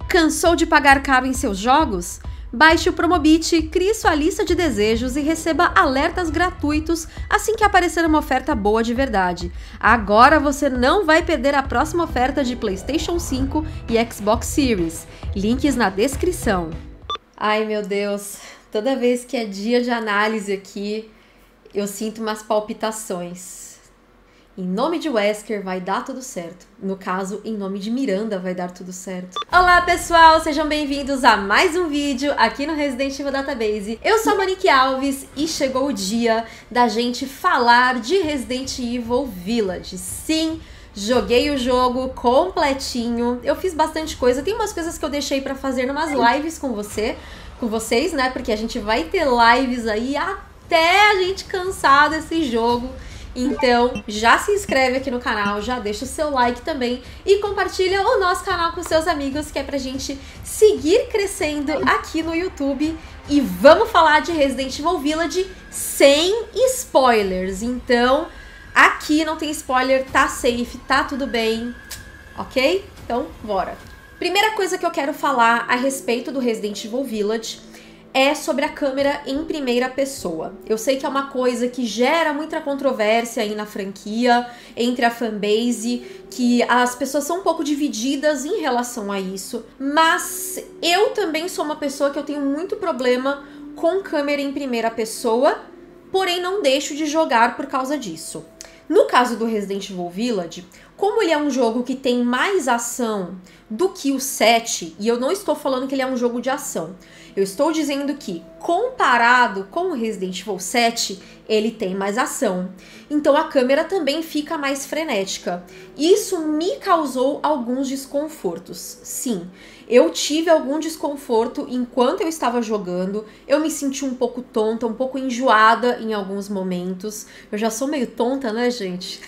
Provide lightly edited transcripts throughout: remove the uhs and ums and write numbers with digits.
Cansou de pagar caro em seus jogos? Baixe o Promobit, crie sua lista de desejos e receba alertas gratuitos assim que aparecer uma oferta boa de verdade. Agora você não vai perder a próxima oferta de PlayStation 5 e Xbox Series. Links na descrição. Ai meu Deus, toda vez que é dia de análise aqui, eu sinto umas palpitações. Em nome de Wesker vai dar tudo certo. No caso, em nome de Miranda vai dar tudo certo. Olá pessoal, sejam bem-vindos a mais um vídeo aqui no Resident Evil Database. Eu sou a Monique Alves e chegou o dia da gente falar de Resident Evil Village. Sim, joguei o jogo completinho, eu fiz bastante coisa, tem umas coisas que eu deixei pra fazer numas lives com vocês, né? Porque a gente vai ter lives aí até a gente cansar desse jogo. Então, já se inscreve aqui no canal, já deixa o seu like também e compartilha o nosso canal com seus amigos, que é pra gente seguir crescendo aqui no YouTube. E vamos falar de Resident Evil Village sem spoilers. Então, aqui não tem spoiler, tá safe, tá tudo bem, ok? Então, bora! Primeira coisa que eu quero falar a respeito do Resident Evil Village é sobre a câmera em primeira pessoa. Eu sei que é uma coisa que gera muita controvérsia aí na franquia, entre a fanbase, que as pessoas são um pouco divididas em relação a isso, mas eu também sou uma pessoa que eu tenho muito problema com câmera em primeira pessoa, porém não deixo de jogar por causa disso. No caso do Resident Evil Village, como ele é um jogo que tem mais ação do que o 7, e eu não estou falando que ele é um jogo de ação, eu estou dizendo que, comparado com o Resident Evil 7, ele tem mais ação. Então a câmera também fica mais frenética. Isso me causou alguns desconfortos. Sim, eu tive algum desconforto enquanto eu estava jogando. Eu me senti um pouco tonta, um pouco enjoada em alguns momentos. Eu já sou meio tonta, né, gente?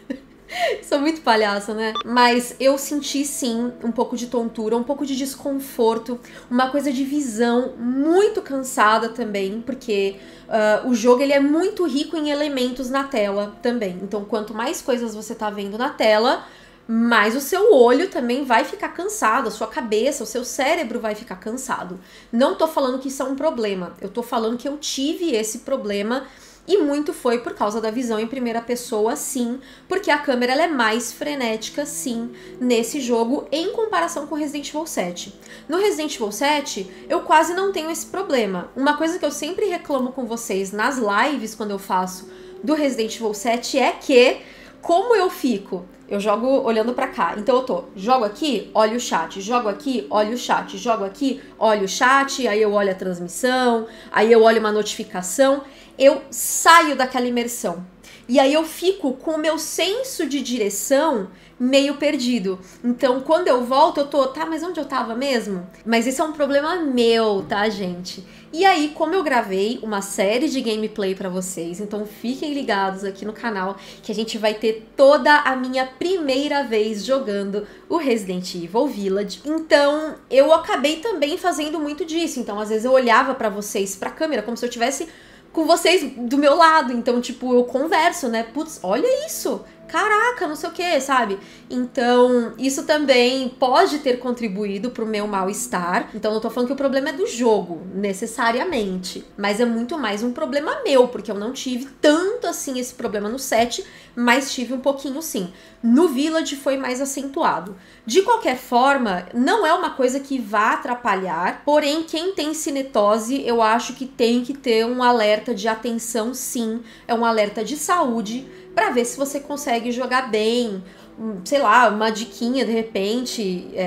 Sou muito palhaça, né? Mas eu senti sim um pouco de tontura, um pouco de desconforto, uma coisa de visão muito cansada também, porque o jogo ele é muito rico em elementos na tela também. Então quanto mais coisas você tá vendo na tela, mais o seu olho também vai ficar cansado, a sua cabeça, o seu cérebro vai ficar cansado. Não tô falando que isso é um problema, eu tô falando que eu tive esse problema. E muito foi por causa da visão em primeira pessoa, sim, porque a câmera ela é mais frenética, sim, nesse jogo, em comparação com Resident Evil 7. No Resident Evil 7, eu quase não tenho esse problema. Uma coisa que eu sempre reclamo com vocês nas lives, quando eu faço do Resident Evil 7, é que, como eu fico... Eu jogo olhando pra cá, então eu jogo aqui, olho o chat, jogo aqui, olho o chat, jogo aqui, olho o chat, aí eu olho a transmissão, aí eu olho uma notificação, eu saio daquela imersão. E aí eu fico com o meu senso de direção meio perdido. Então, quando eu volto, eu tá, mas onde eu tava mesmo? Mas esse é um problema meu, tá, gente? E aí, como eu gravei uma série de gameplay pra vocês, então fiquem ligados aqui no canal, que a gente vai ter toda a minha primeira vez jogando o Resident Evil Village. Então, eu acabei também fazendo muito disso. Então, às vezes eu olhava pra vocês, pra câmera, como se eu tivesse com vocês do meu lado, então, tipo, eu converso, né? Putz, olha isso! Caraca, não sei o que, sabe? Então, isso também pode ter contribuído pro meu mal-estar. Então, não tô falando que o problema é do jogo, necessariamente. Mas é muito mais um problema meu, porque eu não tive tanto assim esse problema no 7, mas tive um pouquinho sim. No Village foi mais acentuado. De qualquer forma, não é uma coisa que vá atrapalhar, porém, quem tem cinetose, eu acho que tem que ter um alerta de atenção, sim. É um alerta de saúde, pra ver se você consegue jogar bem, sei lá, uma diquinha de repente,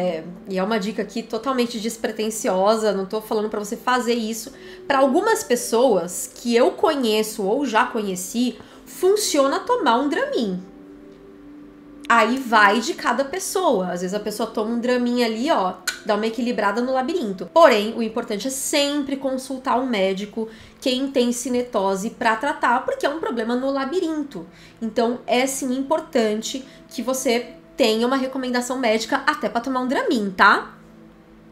e é uma dica aqui totalmente despretensiosa, não tô falando pra você fazer isso. Pra algumas pessoas que eu conheço ou já conheci, funciona tomar um Dramin. Aí vai de cada pessoa. Às vezes a pessoa toma um Dramin ali, ó, dá uma equilibrada no labirinto. Porém, o importante é sempre consultar um médico, quem tem cinetose, pra tratar, porque é um problema no labirinto. Então, é sim importante que você tenha uma recomendação médica até pra tomar um Dramin, tá?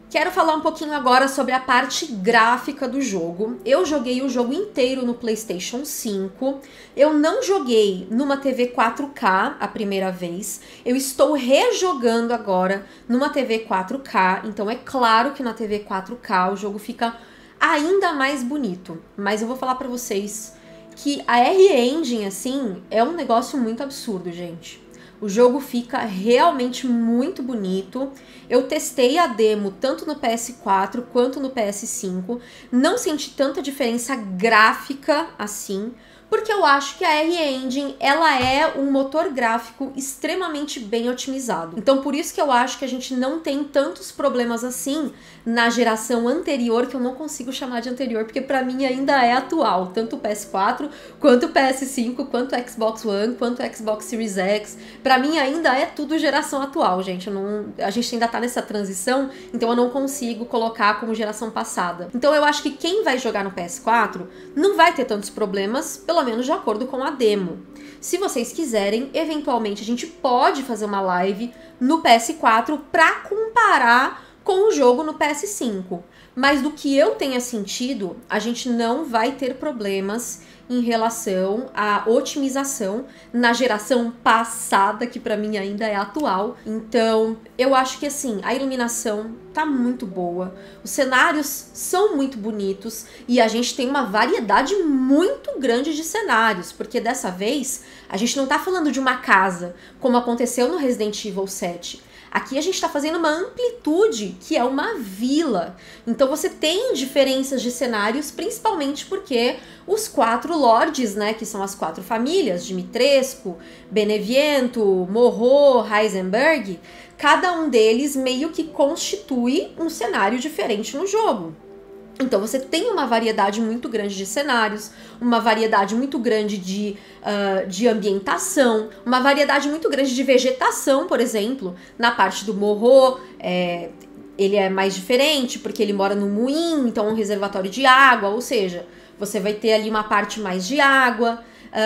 Quero falar um pouquinho agora sobre a parte gráfica do jogo. Eu joguei o jogo inteiro no PlayStation 5. Eu não joguei numa TV 4K a primeira vez. Eu estou rejogando agora numa TV 4K. Então é claro que na TV 4K o jogo fica ainda mais bonito. Mas eu vou falar pra vocês que a R-Engine, assim, é um negócio muito absurdo, gente. O jogo fica realmente muito bonito. Eu testei a demo tanto no PS4 quanto no PS5. Não senti tanta diferença gráfica assim, porque eu acho que a R-Engine, ela é um motor gráfico extremamente bem otimizado. Então por isso que eu acho que a gente não tem tantos problemas assim na geração anterior, que eu não consigo chamar de anterior, porque pra mim ainda é atual. Tanto o PS4, quanto o PS5, quanto o Xbox One, quanto o Xbox Series X. Pra mim ainda é tudo geração atual, gente. A gente ainda tá nessa transição, então eu não consigo colocar como geração passada. Então eu acho que quem vai jogar no PS4 não vai ter tantos problemas, pelo menos de acordo com a demo. Se vocês quiserem, eventualmente a gente pode fazer uma live no PS4 pra comparar com o jogo no PS5. Mas do que eu tenha sentido, a gente não vai ter problemas em relação à otimização na geração passada, que pra mim ainda é atual. Então, eu acho que assim, a iluminação tá muito boa, os cenários são muito bonitos e a gente tem uma variedade muito grande de cenários, porque dessa vez a gente não tá falando de uma casa, como aconteceu no Resident Evil 7. Aqui a gente está fazendo uma amplitude, que é uma vila. Então você tem diferenças de cenários, principalmente porque os 4 lords, né, que são as 4 famílias, Dimitrescu, Beneviento, Morro, Heisenberg, cada um deles meio que constitui um cenário diferente no jogo. Então você tem uma variedade muito grande de cenários, uma variedade muito grande de ambientação, uma variedade muito grande de vegetação, por exemplo. Na parte do Morro, ele é mais diferente porque ele mora no moinho, então é um reservatório de água, ou seja, você vai ter ali uma parte mais de água.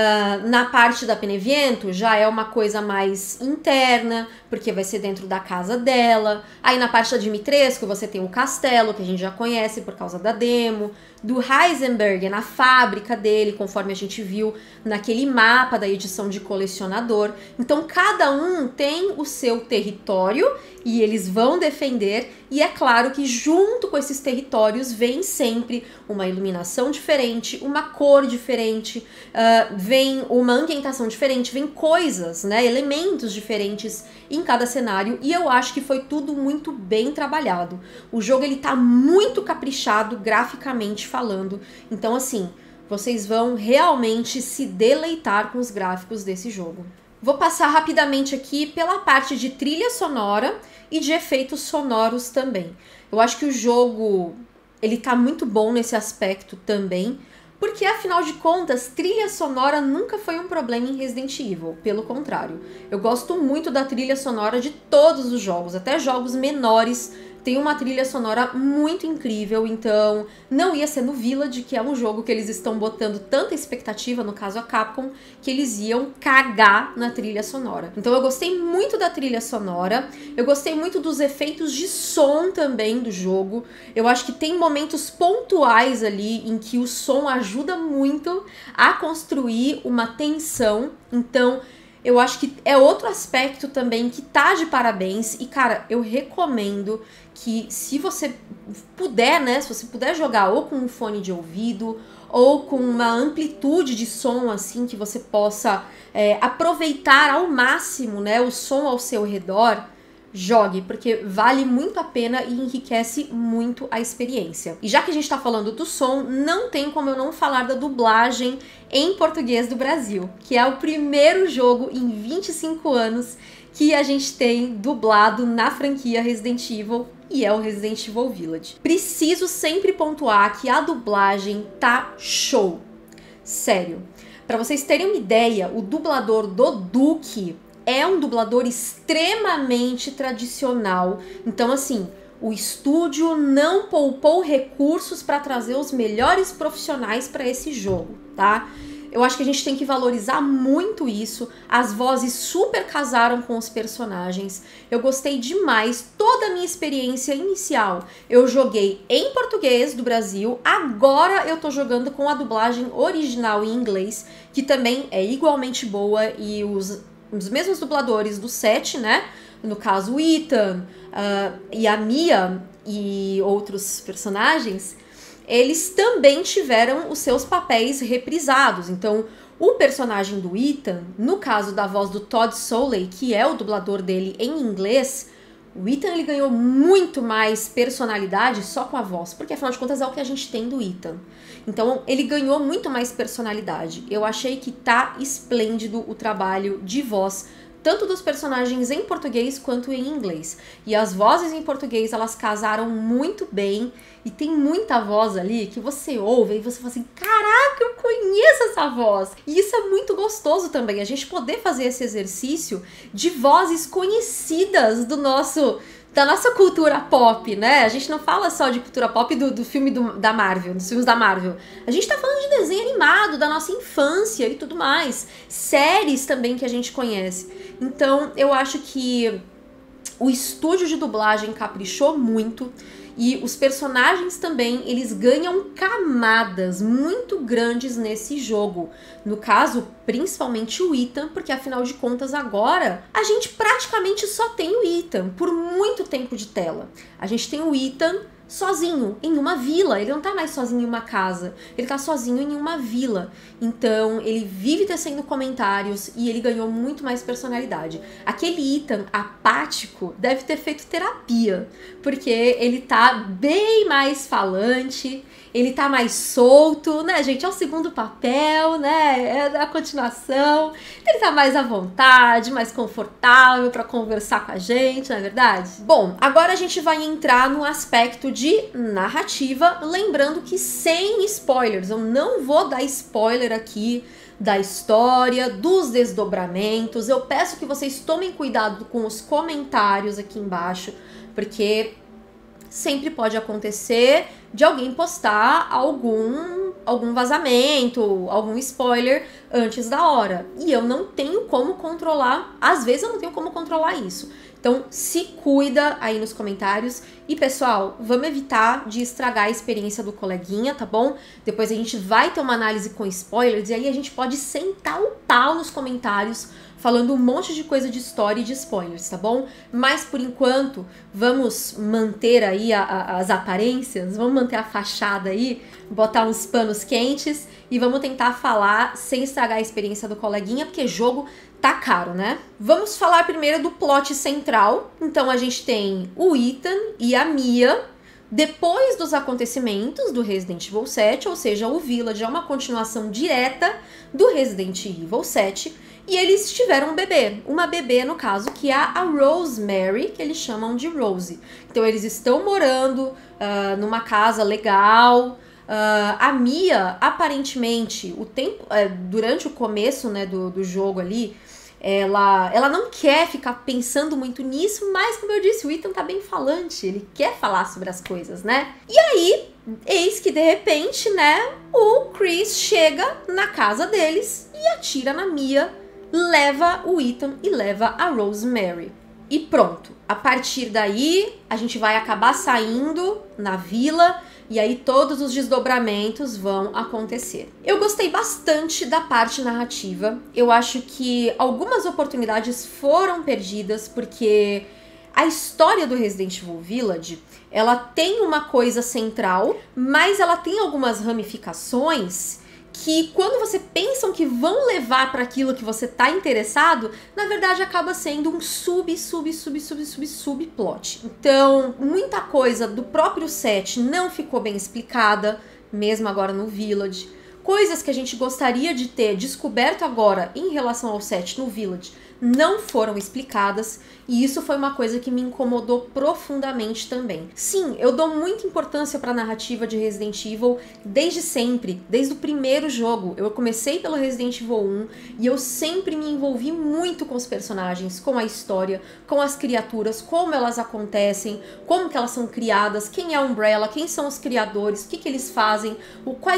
Na parte da Beneviento já é uma coisa mais interna, porque vai ser dentro da casa dela. Aí na parte da Dimitrescu você tem o castelo, que a gente já conhece por causa da demo. Do Heisenberg é na fábrica dele, conforme a gente viu naquele mapa da edição de colecionador. Então cada um tem o seu território e eles vão defender. E é claro que junto com esses territórios vem sempre uma iluminação diferente, uma cor diferente, vem uma ambientação diferente, vem coisas, né, elementos diferentes em cada cenário, e eu acho que foi tudo muito bem trabalhado. O jogo ele tá muito caprichado graficamente falando, então assim, vocês vão realmente se deleitar com os gráficos desse jogo. Vou passar rapidamente aqui pela parte de trilha sonora e de efeitos sonoros também. Eu acho que o jogo ele tá muito bom nesse aspecto também, porque afinal de contas, trilha sonora nunca foi um problema em Resident Evil, pelo contrário. Eu gosto muito da trilha sonora de todos os jogos, até jogos menores tem uma trilha sonora muito incrível, então não ia ser no Village, que é um jogo que eles estão botando tanta expectativa, no caso a Capcom, que eles iam cagar na trilha sonora. Então eu gostei muito da trilha sonora, eu gostei muito dos efeitos de som também do jogo. Eu acho que tem momentos pontuais ali em que o som ajuda muito a construir uma tensão, então eu acho que é outro aspecto também que tá de parabéns. E, cara, eu recomendo que se você puder, né, se você puder jogar ou com um fone de ouvido ou com uma amplitude de som, assim, que você possa aproveitar ao máximo, né, o som ao seu redor, jogue, porque vale muito a pena e enriquece muito a experiência. E já que a gente tá falando do som, não tem como eu não falar da dublagem em português do Brasil, que é o primeiro jogo em 25 anos que a gente tem dublado na franquia Resident Evil, e é o Resident Evil Village. Preciso sempre pontuar que a dublagem tá show. Sério. Pra vocês terem uma ideia, o dublador do Duke é um dublador extremamente tradicional. Então, assim, o estúdio não poupou recursos para trazer os melhores profissionais para esse jogo, tá? Eu acho que a gente tem que valorizar muito isso. As vozes super casaram com os personagens. Eu gostei demais. Toda a minha experiência inicial eu joguei em português do Brasil. Agora eu tô jogando com a dublagem original em inglês, que também é igualmente boa, e os mesmos dubladores do 7, né? No caso, o Ethan e a Mia e outros personagens, eles também tiveram os seus papéis reprisados. Então, o personagem do Ethan, no caso da voz do Todd Soley, que é o dublador dele em inglês, o Ethan ele ganhou muito mais personalidade só com a voz, porque afinal de contas é o que a gente tem do Ethan. Então, ele ganhou muito mais personalidade. Eu achei que tá esplêndido o trabalho de voz, tanto dos personagens em português quanto em inglês. E as vozes em português, elas casaram muito bem, e tem muita voz ali que você ouve e você fala assim, caraca, eu conheço essa voz. E isso é muito gostoso também, a gente poder fazer esse exercício de vozes conhecidas da nossa cultura pop, né? A gente não fala só de cultura pop do filme da Marvel, dos filmes da Marvel. A gente tá falando de desenho animado, da nossa infância e tudo mais. Séries também que a gente conhece. Então, eu acho que o estúdio de dublagem caprichou muito. E os personagens também, eles ganham camadas muito grandes nesse jogo. No caso, principalmente o Ethan, porque afinal de contas agora a gente praticamente só tem o Ethan por muito tempo de tela. A gente tem o Ethan sozinho em uma vila, ele não tá mais sozinho em uma casa, ele tá sozinho em uma vila. Então ele vive tecendo comentários e ele ganhou muito mais personalidade. Aquele Ethan apático deve ter feito terapia, porque ele tá bem mais falante, ele tá mais solto, né, gente? É o segundo papel, né? É a continuação. Ele tá mais à vontade, mais confortável pra conversar com a gente, não é verdade? Bom, agora a gente vai entrar no aspecto de narrativa, lembrando que sem spoilers. Eu não vou dar spoiler aqui da história, dos desdobramentos. Eu peço que vocês tomem cuidado com os comentários aqui embaixo, porque sempre pode acontecer de alguém postar algum vazamento, algum spoiler antes da hora. E eu não tenho como controlar, às vezes eu não tenho como controlar isso. Então se cuida aí nos comentários. E pessoal, vamos evitar de estragar a experiência do coleguinha, tá bom? Depois a gente vai ter uma análise com spoilers e aí a gente pode sentar o pau nos comentários falando um monte de coisa de história e de spoilers, tá bom? Mas por enquanto, vamos manter aí as aparências, vamos manter a fachada aí, botar uns panos quentes e vamos tentar falar sem estragar a experiência do coleguinha, porque jogo tá caro, né? Vamos falar primeiro do plot central. Então a gente tem o Ethan e a Mia depois dos acontecimentos do Resident Evil 7, ou seja, o Village é uma continuação direta do Resident Evil 7, e eles tiveram um bebê, uma bebê no caso, que é a Rosemary, que eles chamam de Rose. Então eles estão morando numa casa legal. A Mia, aparentemente, durante o começo, né, do jogo ali, ela não quer ficar pensando muito nisso, mas como eu disse, o Ethan tá bem falante, ele quer falar sobre as coisas, né? E aí, eis que de repente, né, o Chris chega na casa deles e atira na Mia, leva o Ethan e leva a Rosemary. E pronto, a partir daí a gente vai acabar saindo na vila e aí todos os desdobramentos vão acontecer. Eu gostei bastante da parte narrativa, eu acho que algumas oportunidades foram perdidas porque a história do Resident Evil Village, ela tem uma coisa central, mas ela tem algumas ramificações que quando você pensa que vão levar para aquilo que você tá interessado, na verdade acaba sendo um subplot. Então, muita coisa do próprio set não ficou bem explicada, mesmo agora no Village. Coisas que a gente gostaria de ter descoberto agora em relação ao set no Village não foram explicadas, e isso foi uma coisa que me incomodou profundamente também. Sim, eu dou muita importância para a narrativa de Resident Evil desde sempre, desde o primeiro jogo. Eu comecei pelo Resident Evil 1 e eu sempre me envolvi muito com os personagens, com a história, com as criaturas, como elas acontecem, como que elas são criadas, quem é a Umbrella, quem são os criadores, o que que eles fazem, qual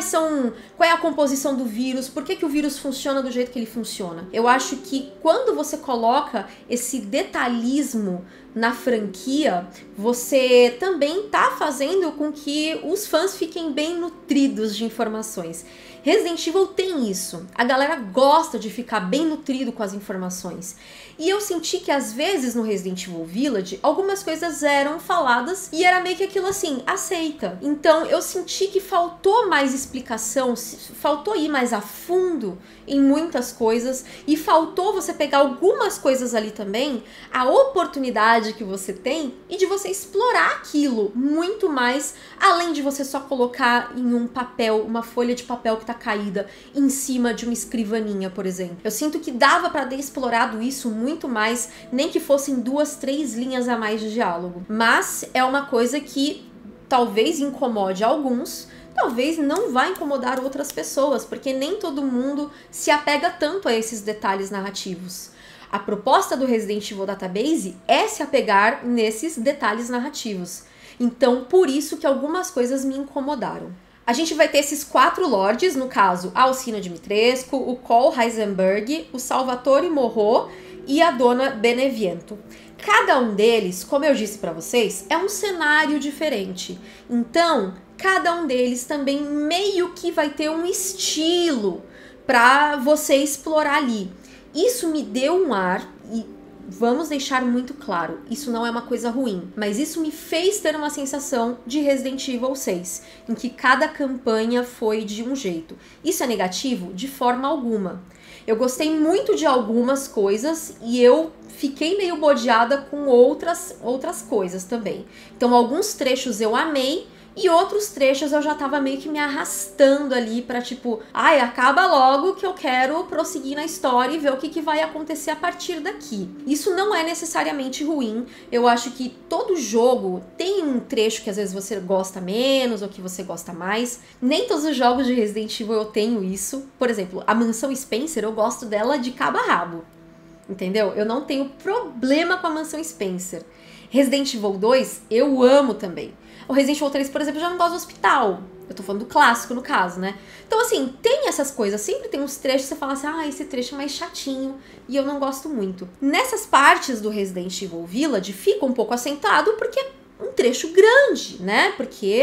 é a composição do vírus, por que que o vírus funciona do jeito que ele funciona. Eu acho que quando você coloca esse detalhismo na franquia, você também tá fazendo com que os fãs fiquem bem nutridos de informações. Resident Evil tem isso. A galera gosta de ficar bem nutrido com as informações. E eu senti que às vezes no Resident Evil Village, algumas coisas eram faladas e era meio que aquilo assim, aceita. Então eu senti que faltou mais explicação, faltou ir mais a fundo em muitas coisas e faltou você pegar algumas coisas ali também, a oportunidade que você tem e de você explorar aquilo muito mais, além de você só colocar em um papel, uma folha de papel que tá caída em cima de uma escrivaninha, por exemplo. Eu sinto que dava pra ter explorado isso muito mais, nem que fossem 2, 3 linhas a mais de diálogo. Mas é uma coisa que talvez incomode alguns, talvez não vai incomodar outras pessoas, porque nem todo mundo se apega tanto a esses detalhes narrativos. A proposta do Resident Evil Database é se apegar nesses detalhes narrativos. Então, por isso que algumas coisas me incomodaram. A gente vai ter esses 4 lords, no caso, a Alcina Dimitrescu, o Cole Heisenberg, o Salvatore Morro e a Dona Beneviento. Cada um deles, como eu disse pra vocês, é um cenário diferente. Então, cada um deles também meio que vai ter um estilo pra você explorar ali. Isso me deu um ar, e vamos deixar muito claro, isso não é uma coisa ruim, mas isso me fez ter uma sensação de Resident Evil 6, em que cada campanha foi de um jeito. Isso é negativo? De forma alguma. Eu gostei muito de algumas coisas e eu fiquei meio bodeada com outras coisas também. Então alguns trechos eu amei, e outros trechos eu já tava meio que me arrastando ali pra tipo, ai, acaba logo que eu quero prosseguir na história e ver o que vai acontecer a partir daqui. Isso não é necessariamente ruim, eu acho que todo jogo tem um trecho que às vezes você gosta menos ou que você gosta mais. Nem todos os jogos de Resident Evil eu tenho isso. Por exemplo, a Mansão Spencer eu gosto dela de cabo a rabo, entendeu? Eu não tenho problema com a Mansão Spencer. Resident Evil 2 eu amo também. O Resident Evil 3, por exemplo, eu já não gosto do hospital. Eu tô falando do clássico, no caso, né? Então, assim, tem essas coisas. Sempre tem uns trechos que você fala assim, ah, esse trecho é mais chatinho e eu não gosto muito. Nessas partes do Resident Evil Village fica um pouco assentado porque é um trecho grande, né? Porque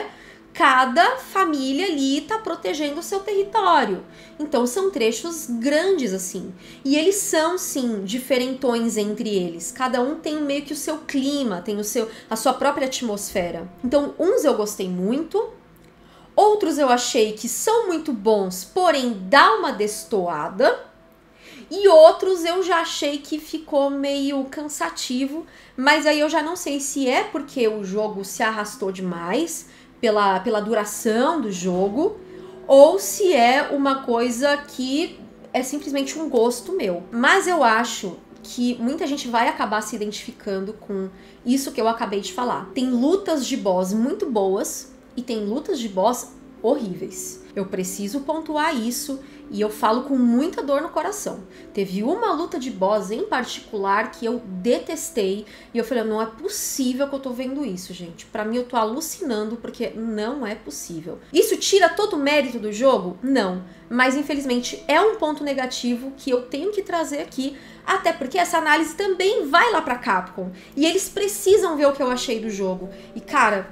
cada família ali tá protegendo o seu território. Então são trechos grandes assim. E eles são, sim, diferentões entre eles. Cada um tem meio que o seu clima, tem a sua própria atmosfera. Então uns eu gostei muito, outros eu achei que são muito bons, porém dá uma destoada. E outros eu já achei que ficou meio cansativo, mas aí eu já não sei se é porque o jogo se arrastou demais pela duração do jogo, ou se é uma coisa que é simplesmente um gosto meu. Mas eu acho que muita gente vai acabar se identificando com isso que eu acabei de falar. Tem lutas de boss muito boas e tem lutas de boss horríveis. Eu preciso pontuar isso e eu falo com muita dor no coração. Teve uma luta de boss em particular que eu detestei e eu falei, não é possível que eu tô vendo isso, gente. Pra mim eu tô alucinando porque não é possível. Isso tira todo o mérito do jogo? Não. Mas infelizmente é um ponto negativo que eu tenho que trazer aqui, até porque essa análise também vai lá pra Capcom e eles precisam ver o que eu achei do jogo. E cara,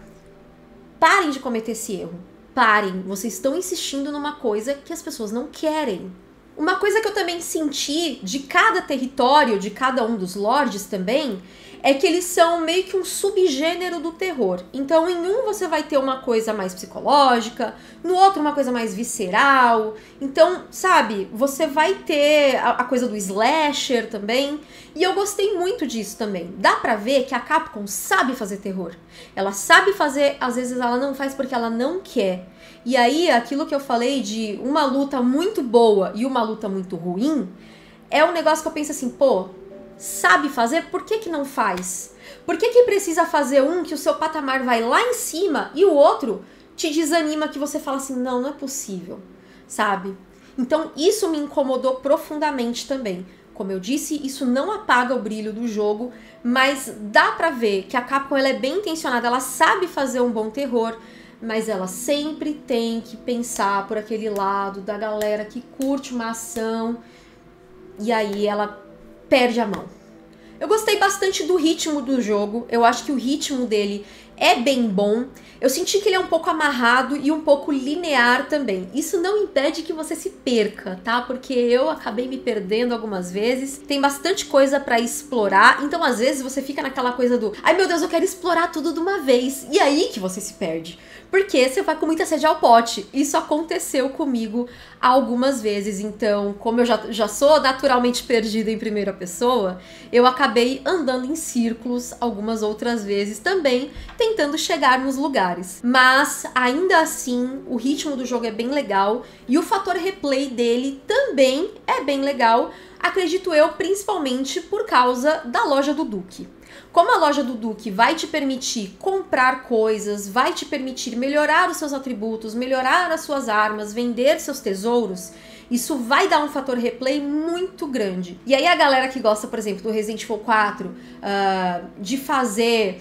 parem de cometer esse erro. Parem, vocês estão insistindo numa coisa que as pessoas não querem. Uma coisa que eu também senti de cada território, de cada um dos lords também, é que eles são meio que um subgênero do terror. Então, em um você vai ter uma coisa mais psicológica, no outro uma coisa mais visceral. Então, sabe, você vai ter a coisa do slasher também. E eu gostei muito disso também. Dá pra ver que a Capcom sabe fazer terror. Ela sabe fazer, às vezes ela não faz porque ela não quer. E aí, aquilo que eu falei de uma luta muito boa e uma luta muito ruim, é um negócio que eu penso assim, pô, sabe fazer? Por que que não faz? Por que que precisa fazer um que o seu patamar vai lá em cima e o outro te desanima, que você fala assim, não, não é possível, sabe? Então isso me incomodou profundamente também. Como eu disse, isso não apaga o brilho do jogo, mas dá pra ver que a Capcom ela é bem intencionada, ela sabe fazer um bom terror, mas ela sempre tem que pensar por aquele lado da galera que curte uma ação, e aí ela perde a mão. Eu gostei bastante do ritmo do jogo, eu acho que o ritmo dele é bem bom. Eu senti que ele é um pouco amarrado e um pouco linear também. Isso não impede que você se perca, tá? Porque eu acabei me perdendo algumas vezes. Tem bastante coisa pra explorar, então às vezes você fica naquela coisa do ai meu Deus, eu quero explorar tudo de uma vez. E aí que você se perde. Porque você vai com muita sede ao pote. Isso aconteceu comigo algumas vezes. Então, como eu já sou naturalmente perdida em primeira pessoa, eu acabei andando em círculos algumas outras vezes também, tentando chegar nos lugares. Mas, ainda assim, o ritmo do jogo é bem legal e o fator replay dele também é bem legal, acredito eu, principalmente por causa da loja do Duque. Como a loja do Duque vai te permitir comprar coisas, vai te permitir melhorar os seus atributos, melhorar as suas armas, vender seus tesouros, isso vai dar um fator replay muito grande. E aí a galera que gosta, por exemplo, do Resident Evil 4, de fazer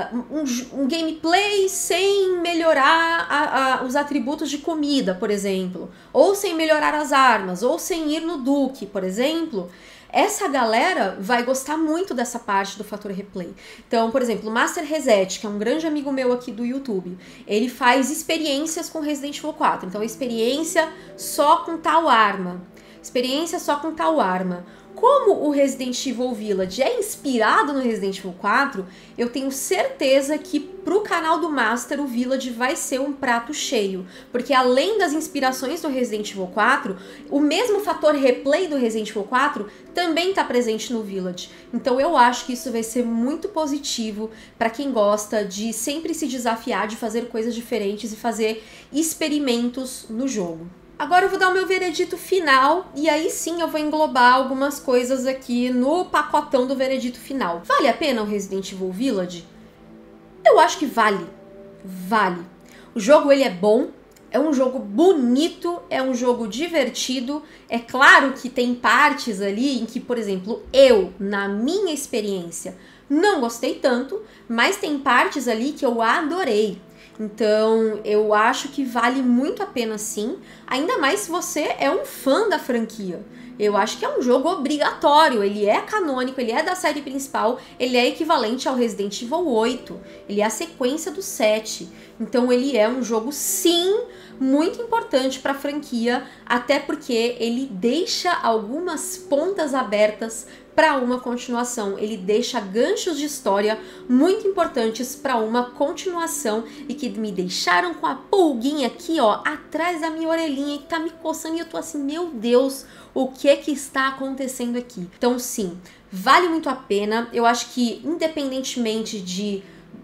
um gameplay sem melhorar os atributos de comida, por exemplo, ou sem melhorar as armas, ou sem ir no Duque, por exemplo, essa galera vai gostar muito dessa parte do fator replay. Então, por exemplo, o Master Reset, que é um grande amigo meu aqui do YouTube, ele faz experiências com Resident Evil 4. Então, experiência só com tal arma. Experiência só com tal arma. Como o Resident Evil Village é inspirado no Resident Evil 4, eu tenho certeza que pro canal do Master o Village vai ser um prato cheio. Porque além das inspirações do Resident Evil 4, o mesmo fator replay do Resident Evil 4 também está presente no Village. Então eu acho que isso vai ser muito positivo para quem gosta de sempre se desafiar, de fazer coisas diferentes e fazer experimentos no jogo. Agora eu vou dar o meu veredito final e aí sim eu vou englobar algumas coisas aqui no pacotão do veredito final. Vale a pena o Resident Evil Village? Eu acho que vale. Vale. O jogo ele é bom, é um jogo bonito, é um jogo divertido. É claro que tem partes ali em que, por exemplo, eu, na minha experiência, não gostei tanto, mas tem partes ali que eu adorei. Então, eu acho que vale muito a pena sim, ainda mais se você é um fã da franquia. Eu acho que é um jogo obrigatório, ele é canônico, ele é da série principal, ele é equivalente ao Resident Evil 8, ele é a sequência do 7. Então, ele é um jogo, sim, muito importante para a franquia, até porque ele deixa algumas pontas abertas para uma continuação. Ele deixa ganchos de história muito importantes para uma continuação e que me deixaram com a pulguinha aqui, ó, atrás da minha orelhinha, que tá me coçando e eu tô assim, meu Deus, o que é que está acontecendo aqui? Então, sim, vale muito a pena. Eu acho que, independentemente de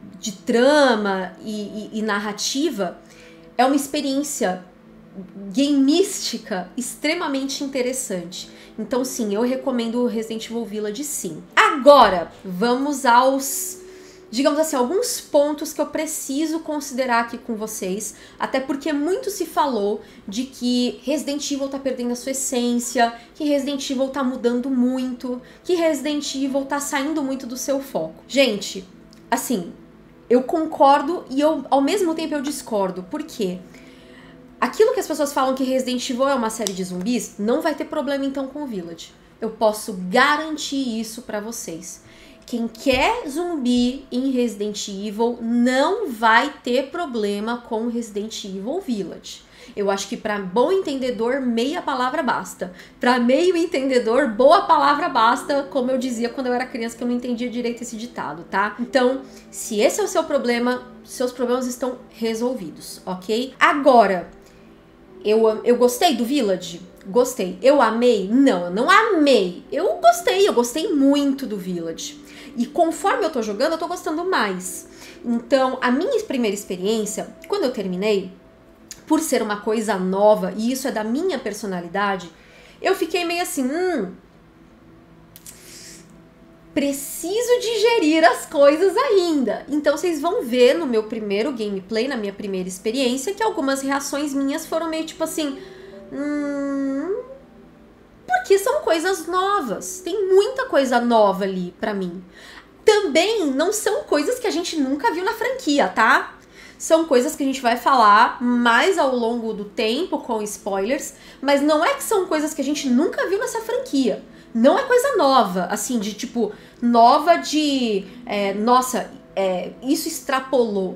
trama e narrativa, é uma experiência gameística extremamente interessante. Então sim, eu recomendo o Resident Evil Village sim. Agora, vamos aos, digamos assim, alguns pontos que eu preciso considerar aqui com vocês, até porque muito se falou de que Resident Evil tá perdendo a sua essência, que Resident Evil tá mudando muito, que Resident Evil tá saindo muito do seu foco. Gente, assim, eu concordo e ao mesmo tempo eu discordo. Por quê? Aquilo que as pessoas falam que Resident Evil é uma série de zumbis, não vai ter problema então com o Village. Eu posso garantir isso pra vocês. Quem quer zumbi em Resident Evil não vai ter problema com Resident Evil Village. Eu acho que para bom entendedor, meia palavra basta. Para meio entendedor, boa palavra basta, como eu dizia quando eu era criança, que eu não entendia direito esse ditado, tá? Então, se esse é o seu problema, seus problemas estão resolvidos, ok? Agora, eu gostei do Village? Gostei. Eu amei? Não, eu não amei. Eu gostei muito do Village. E conforme eu tô jogando, eu tô gostando mais. Então, a minha primeira experiência, quando eu terminei, por ser uma coisa nova, e isso é da minha personalidade, eu fiquei meio assim, preciso digerir as coisas ainda. Então vocês vão ver no meu primeiro gameplay, na minha primeira experiência, que algumas reações minhas foram meio tipo assim... porque são coisas novas. Tem muita coisa nova ali pra mim. Também não são coisas que a gente nunca viu na franquia, tá? São coisas que a gente vai falar mais ao longo do tempo, com spoilers, mas não é que são coisas que a gente nunca viu nessa franquia. Não é coisa nova, assim, de tipo, nova de... nossa, isso extrapolou.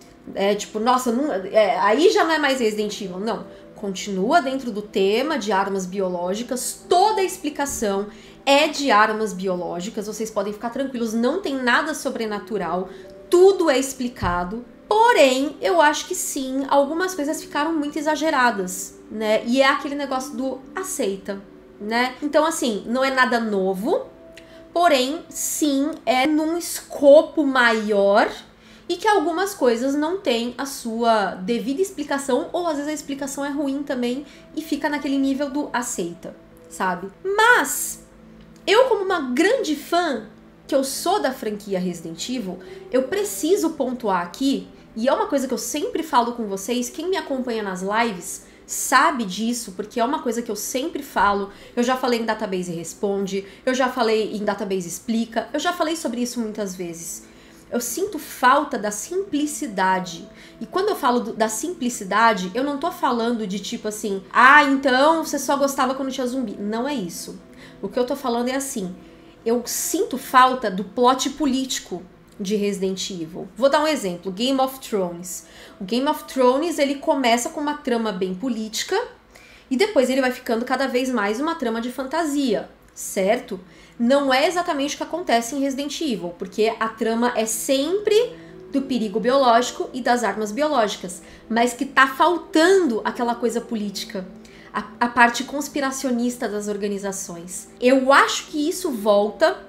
Tipo, nossa, não, aí já não é mais Resident Evil, não. Continua dentro do tema de armas biológicas, toda a explicação é de armas biológicas, vocês podem ficar tranquilos, não tem nada sobrenatural, tudo é explicado. Porém, eu acho que sim, algumas coisas ficaram muito exageradas, né? E é aquele negócio do aceita, né? Então, assim, não é nada novo, porém, sim, é num escopo maior e que algumas coisas não têm a sua devida explicação, ou às vezes a explicação é ruim também e fica naquele nível do aceita, sabe? Mas, eu como uma grande fã que eu sou da franquia Resident Evil, eu preciso pontuar aqui, e é uma coisa que eu sempre falo com vocês, quem me acompanha nas lives sabe disso, porque é uma coisa que eu sempre falo, eu já falei em Database Responde, eu já falei em Database Explica, eu já falei sobre isso muitas vezes. Eu sinto falta da simplicidade. E quando eu falo da simplicidade, eu não tô falando de tipo assim, então você só gostava quando tinha zumbi. Não é isso. O que eu tô falando é assim, eu sinto falta do plot político de Resident Evil. Vou dar um exemplo, Game of Thrones. O Game of Thrones, ele começa com uma trama bem política e depois ele vai ficando cada vez mais uma trama de fantasia, certo? Não é exatamente o que acontece em Resident Evil, porque a trama é sempre do perigo biológico e das armas biológicas, mas que tá faltando aquela coisa política, a parte conspiracionista das organizações. Eu acho que isso volta,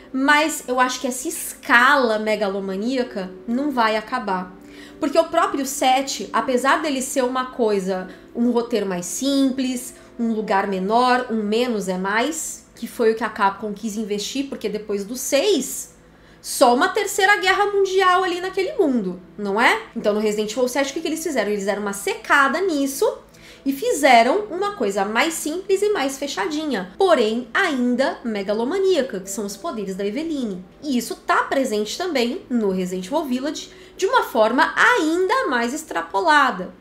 mas eu acho que essa escala megalomaníaca não vai acabar. Porque o próprio 7, apesar dele ser uma coisa, um roteiro mais simples, um lugar menor, um menos é mais, que foi o que a Capcom quis investir, porque depois do 6, só uma terceira guerra mundial ali naquele mundo, não é? Então no Resident Evil 7, o que eles fizeram? Eles deram uma secada nisso e fizeram uma coisa mais simples e mais fechadinha, porém ainda megalomaníaca, que são os poderes da Eveline. E isso tá presente também no Resident Evil Village de uma forma ainda mais extrapolada.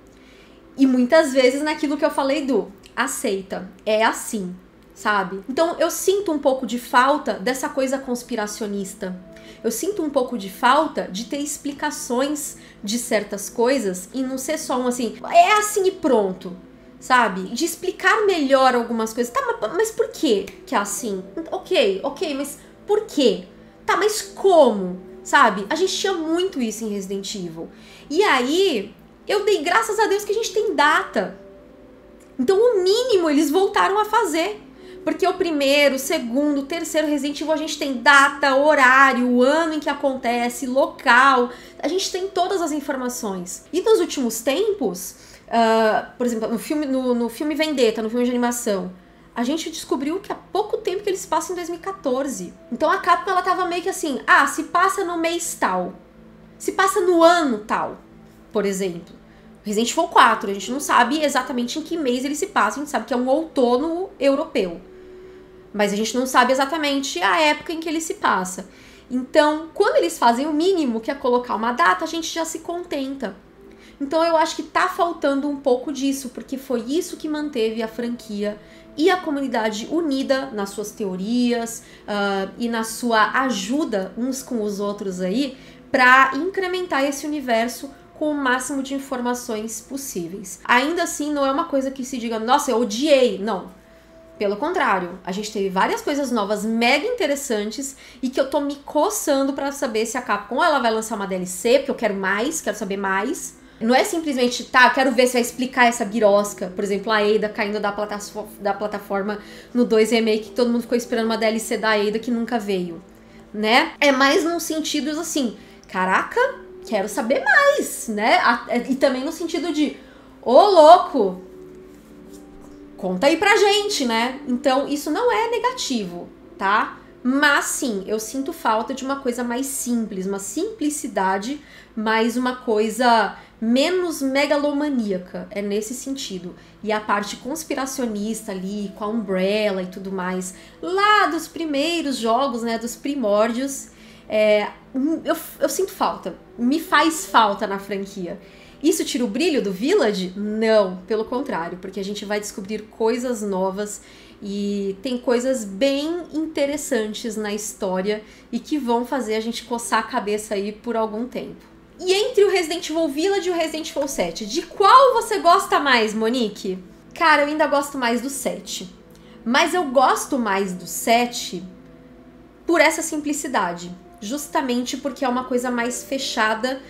E muitas vezes naquilo que eu falei do aceita, é assim, sabe? Então eu sinto um pouco de falta dessa coisa conspiracionista. Eu sinto um pouco de falta de ter explicações de certas coisas e não ser só um assim, é assim e pronto, sabe? De explicar melhor algumas coisas. Tá, mas por que é assim? Ok, mas por quê? Tá, mas como? Sabe? A gente tinha muito isso em Resident Evil. E aí, eu dei graças a Deus que a gente tem data. Então, o mínimo eles voltaram a fazer. Porque o primeiro, o segundo, o terceiro Resident Evil, a gente tem data, horário, o ano em que acontece, local. A gente tem todas as informações. E nos últimos tempos, por exemplo, no filme Vendetta, no filme de animação, a gente descobriu que há pouco tempo que eles passam em 2014. Então a Capcom, ela tava meio que assim, se passa no mês tal, se passa no ano tal, por exemplo. Resident Evil 4, a gente não sabe exatamente em que mês ele se passa, a gente sabe que é um outono europeu. Mas a gente não sabe exatamente a época em que ele se passa. Então, quando eles fazem o mínimo, que é colocar uma data, a gente já se contenta. Então eu acho que tá faltando um pouco disso, porque foi isso que manteve a franquia e a comunidade unida nas suas teorias e na sua ajuda uns com os outros aí, pra incrementar esse universo com o máximo de informações possíveis. Ainda assim, não é uma coisa que se diga, nossa, eu odiei. Não. Pelo contrário, a gente teve várias coisas novas mega interessantes e que eu tô me coçando pra saber se a Capcom ela vai lançar uma DLC, porque eu quero mais, quero saber mais. Não é simplesmente, quero ver se vai explicar essa birosca. Por exemplo, a Ada caindo da plataforma no 2 Remake, que todo mundo ficou esperando uma DLC da Ada que nunca veio, né? É mais num sentido assim, caraca, quero saber mais, né? E também no sentido de, ô louco, conta aí pra gente, né? Então, isso não é negativo, tá? Mas sim, eu sinto falta de uma coisa mais simples, uma simplicidade, mas uma coisa menos megalomaníaca, é nesse sentido. E a parte conspiracionista ali, com a Umbrella e tudo mais, lá dos primeiros jogos, né, dos primórdios, eu sinto falta, me faz falta na franquia. Isso tira o brilho do Village? Não, pelo contrário, porque a gente vai descobrir coisas novas e tem coisas bem interessantes na história e que vão fazer a gente coçar a cabeça aí por algum tempo. E entre o Resident Evil Village e o Resident Evil 7, de qual você gosta mais, Monique? Cara, eu ainda gosto mais do 7. Mas eu gosto mais do 7 por essa simplicidade. Justamente porque é uma coisa mais fechada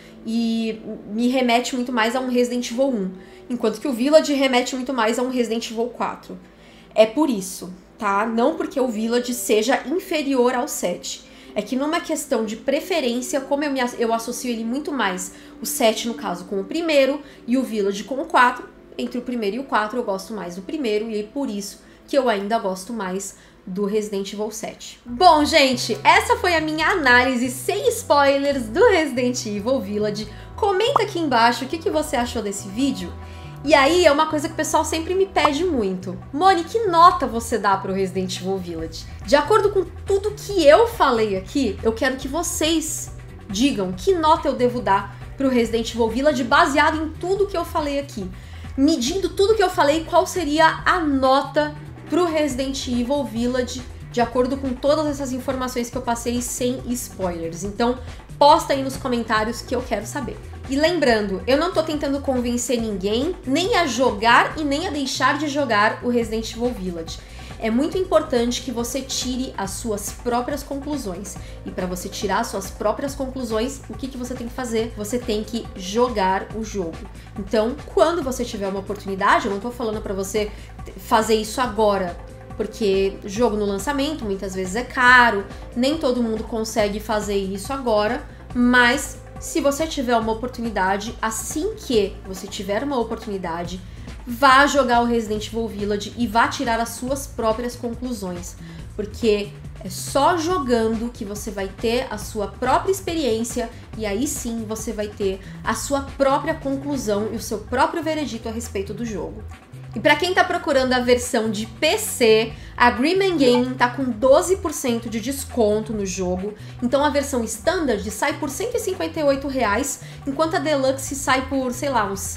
e me remete muito mais a um Resident Evil 1. Enquanto que o Village remete muito mais a um Resident Evil 4. É por isso, tá? Não porque o Village seja inferior ao 7. É que numa questão de preferência, como eu associo ele muito mais, o 7 no caso com o primeiro e o Village com o 4, entre o primeiro e o 4 eu gosto mais do primeiro e é por isso que eu ainda gosto mais do Resident Evil 7. Bom, gente, essa foi a minha análise sem spoilers do Resident Evil Village. Comenta aqui embaixo o que você achou desse vídeo. E aí é uma coisa que o pessoal sempre me pede muito. Moni, que nota você dá para o Resident Evil Village? De acordo com tudo que eu falei aqui, eu quero que vocês digam que nota eu devo dar para o Resident Evil Village baseado em tudo que eu falei aqui. Medindo tudo que eu falei, qual seria a nota para o Resident Evil Village de acordo com todas essas informações que eu passei sem spoilers. Então, posta aí nos comentários que eu quero saber. E lembrando, eu não tô tentando convencer ninguém, nem a jogar e nem a deixar de jogar o Resident Evil Village. É muito importante que você tire as suas próprias conclusões. E para você tirar as suas próprias conclusões, o que você tem que fazer? Você tem que jogar o jogo. Então, quando você tiver uma oportunidade, eu não tô falando para você fazer isso agora, porque jogo no lançamento muitas vezes é caro, nem todo mundo consegue fazer isso agora, mas se você tiver uma oportunidade, assim que você tiver uma oportunidade, vá jogar o Resident Evil Village e vá tirar as suas próprias conclusões, porque é só jogando que você vai ter a sua própria experiência e aí sim você vai ter a sua própria conclusão e o seu próprio veredito a respeito do jogo. E para quem tá procurando a versão de PC, a Greenman Gaming tá com 12% de desconto no jogo. Então a versão Standard sai por R$ 158, enquanto a Deluxe sai por, sei lá, uns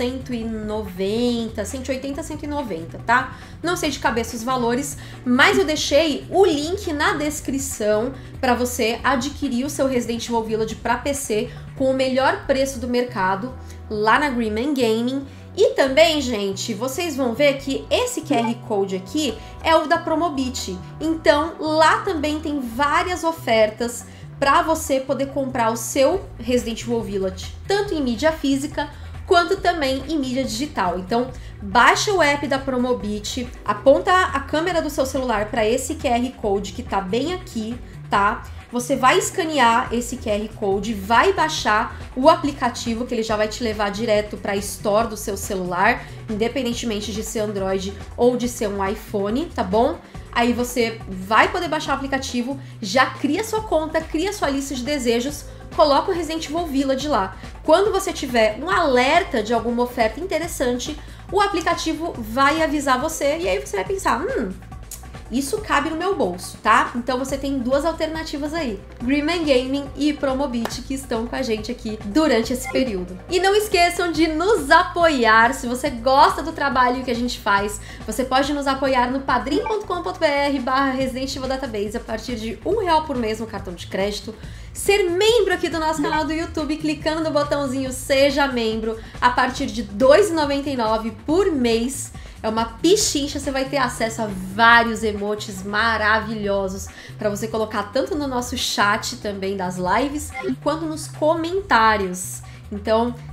190, 180, 190, tá? Não sei de cabeça os valores, mas eu deixei o link na descrição para você adquirir o seu Resident Evil Village para PC com o melhor preço do mercado lá na Greenman Gaming. E também, gente, vocês vão ver que esse QR Code aqui é o da Promobit. Então, lá também tem várias ofertas para você poder comprar o seu Resident Evil Village, tanto em mídia física quanto também em mídia digital. Então, baixa o app da Promobit, aponta a câmera do seu celular para esse QR Code que tá bem aqui, tá? Você vai escanear esse QR Code, vai baixar o aplicativo que ele já vai te levar direto para a Store do seu celular, independentemente de ser Android ou de ser um iPhone, tá bom? Aí você vai poder baixar o aplicativo, já cria sua conta, cria sua lista de desejos, coloca o Resident Evil Village lá. Quando você tiver um alerta de alguma oferta interessante, o aplicativo vai avisar você e aí você vai pensar, isso cabe no meu bolso, tá? Então você tem duas alternativas aí, Greenman Gaming e Promobit, que estão com a gente aqui durante esse período. E não esqueçam de nos apoiar. Se você gosta do trabalho que a gente faz, você pode nos apoiar no padrim.com.br/Resident Evil Database a partir de R$1 por mês no cartão de crédito. Ser membro aqui do nosso canal do YouTube, clicando no botãozinho Seja Membro a partir de R$ 2,99 por mês. É uma pichincha, você vai ter acesso a vários emotes maravilhosos para você colocar tanto no nosso chat também das lives, quanto nos comentários. Então,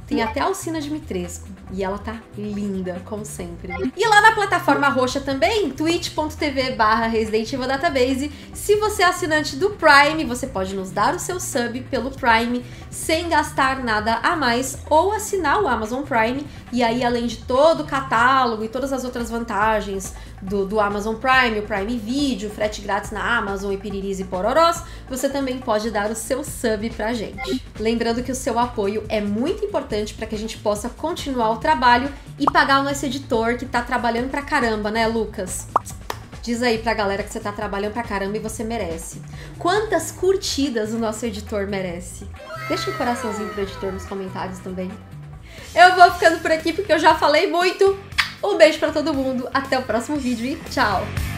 Tem até a Alcina Dimitrescu. E ela tá linda, como sempre. E lá na plataforma roxa também, twitch.tv/Resident Evil Database. Se você é assinante do Prime, você pode nos dar o seu sub pelo Prime sem gastar nada a mais, ou assinar o Amazon Prime. E aí, além de todo o catálogo e todas as outras vantagens do Amazon Prime, o Prime Video, frete grátis na Amazon e piriris e pororós, você também pode dar o seu sub pra gente. Lembrando que o seu apoio é muito importante para que a gente possa continuar o trabalho e pagar o nosso editor que tá trabalhando pra caramba, né, Lucas? Diz aí pra galera que você tá trabalhando pra caramba e você merece. Quantas curtidas o nosso editor merece? Deixa um coraçãozinho pro editor nos comentários também. Eu vou ficando por aqui porque eu já falei muito. Um beijo pra todo mundo, até o próximo vídeo e tchau!